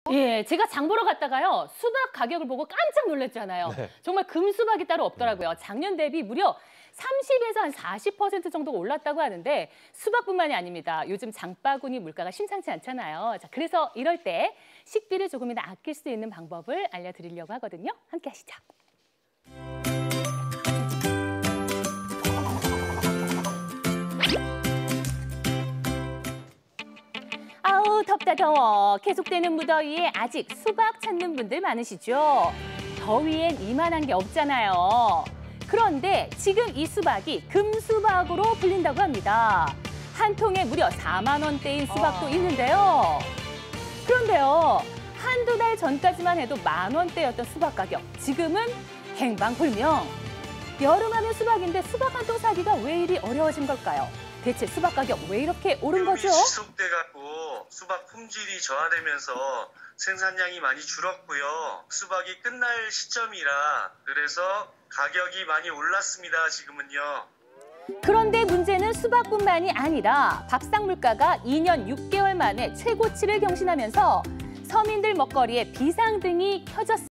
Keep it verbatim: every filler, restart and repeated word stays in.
예, 제가 장 보러 갔다가요. 수박 가격을 보고 깜짝 놀랐잖아요. 네. 정말 금수박이 따로 없더라고요. 작년 대비 무려 삼십에서 한 사십 퍼센트 정도가 올랐다고 하는데 수박뿐만이 아닙니다. 요즘 장바구니 물가가 심상치 않잖아요. 자, 그래서 이럴 때 식비를 조금이나 아낄 수 있는 방법을 알려드리려고 하거든요. 함께 하시죠. 아우 덥다 더워. 계속되는 무더위에 아직 수박 찾는 분들 많으시죠? 더위엔 이만한 게 없잖아요. 그런데 지금 이 수박이 금수박으로 불린다고 합니다. 한 통에 무려 사만 원대인 수박도 있는데요. 그런데요, 한두 달 전까지만 해도 만 원대였던 수박 가격, 지금은 행방불명. 여름하면 수박인데 수박 한 통 사기가 왜 이리 어려워진 걸까요? 대체 수박 가격 왜 이렇게 오른 거죠? 지속돼갖고 수박 품질이 저하되면서 생산량이 많이 줄었고요. 수박이 끝날 시점이라 그래서 가격이 많이 올랐습니다, 지금은요. 그런데 문제는 수박뿐만이 아니라 밥상 물가가 이 년 육 개월 만에 최고치를 경신하면서 서민들 먹거리에 비상등이 켜졌습니다.